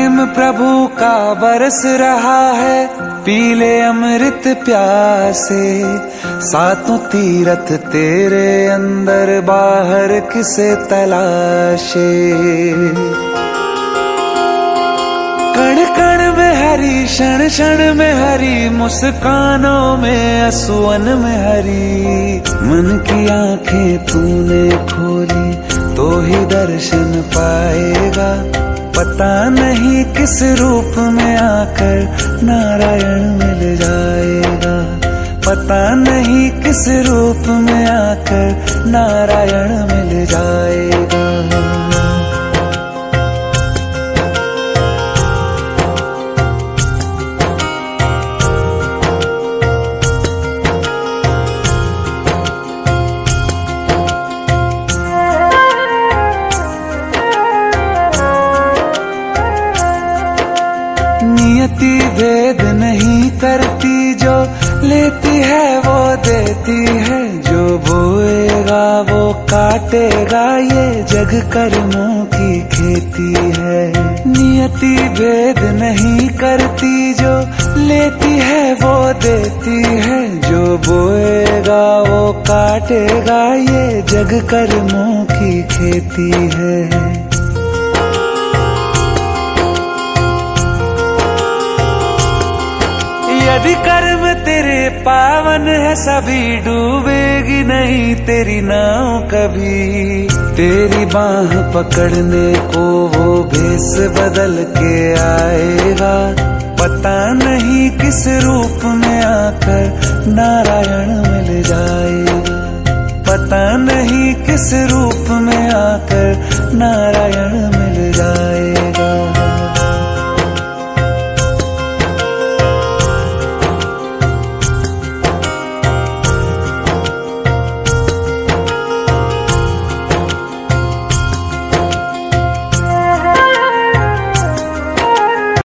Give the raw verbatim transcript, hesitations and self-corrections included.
प्रेम प्रभु का बरस रहा है, पीले अमृत प्यासे। सातों तीरथ तेरे अंदर बाहर किसे तलाशे। कण कण में हरी, क्षण क्षण में हरी, मुस्कानों में असुवन में हरी। मन की आंखें तूने खोली तो ही दर्शन पाएगा। पता नहीं किस रूप में आकर नारायण मिल जाएगा। पता नहीं किस रूप में आकर नारायण मिल जाएगा। नियति भेद नहीं करती, जो लेती है वो देती है। जो बोएगा वो काटेगा, ये जग कर्मों की खेती है। नियति भेद नहीं करती, जो लेती है वो देती है। जो बोएगा वो काटेगा, ये जग कर्मों की खेती है। यदि कर्म तेरे पावन है, सभी डूबेगी नहीं तेरी नाव कभी। तेरी बाह पकड़ने को वो भेष बदल के आएगा। पता नहीं किस रूप में आकर नारायण मिल जाएगा। पता नहीं किस रूप में आकर नारायण मिल जाएगा।